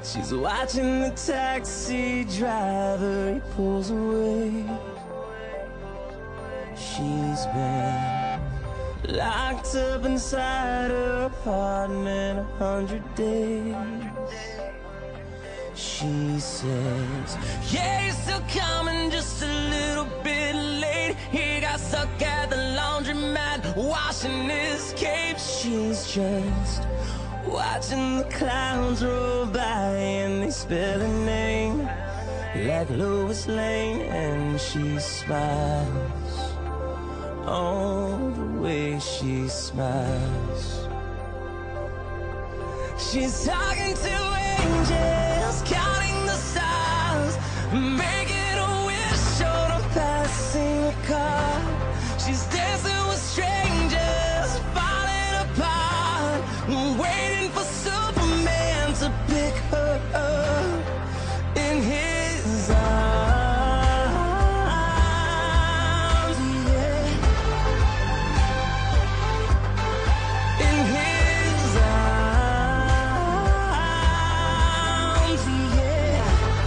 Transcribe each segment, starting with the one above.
She's watching the taxi driver, he pulls away. She's been locked up inside her apartment 100 days. She says, yeah, you're still coming, just a little bit late. He got stuck at the laundromat washing his cape. She's just watching the clowns roll by and they spell her name like Lois Lane. And she smiles, oh, the way she smiles. She's talking to angels, counting the stars, making a wish on a passing car. She's dancing with strangers, falling apart, waiting for Superman to pick her up in his arms, yeah. In his arms, yeah.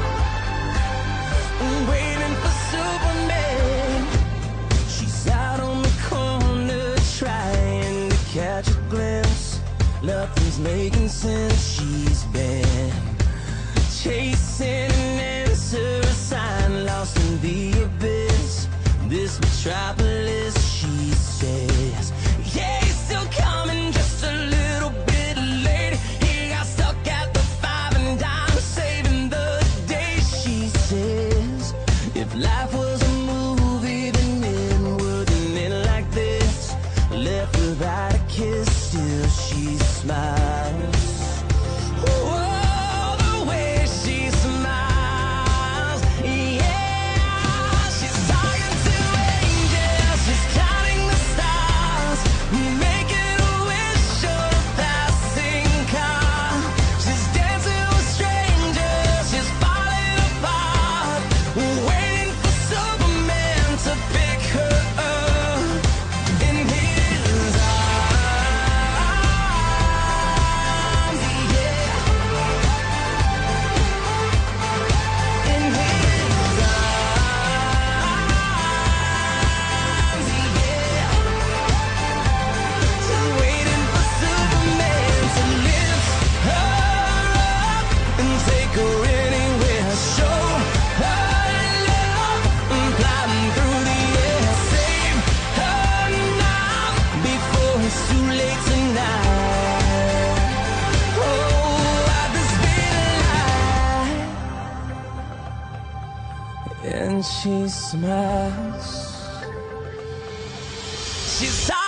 Waiting for Superman. She's out on the corner trying to catch a glimpse. Nothing's making sense. She's been chasing an answer, a sign lost in the abyss. This metropolis, she says, yeah, he's still coming, just a little bit late. He got stuck at the five and dime, saving the day. She says, if life was a movie, then it wouldn't end like this. Left without a kiss, still she smiles. Oh, the way she smiles, yeah. She's talking to angels, she's counting the stars, making a wish on a passing car. She's dancing with strangers, she's falling apart, waiting for Superman to pick her up in his arms, yeah. In his arms, yeah. Just waiting for Superman to lift her up and take her anywhere. Show her love and flying through the air. Save her now before it's too late tonight. Oh, I've been spinning light. And she smiles. She's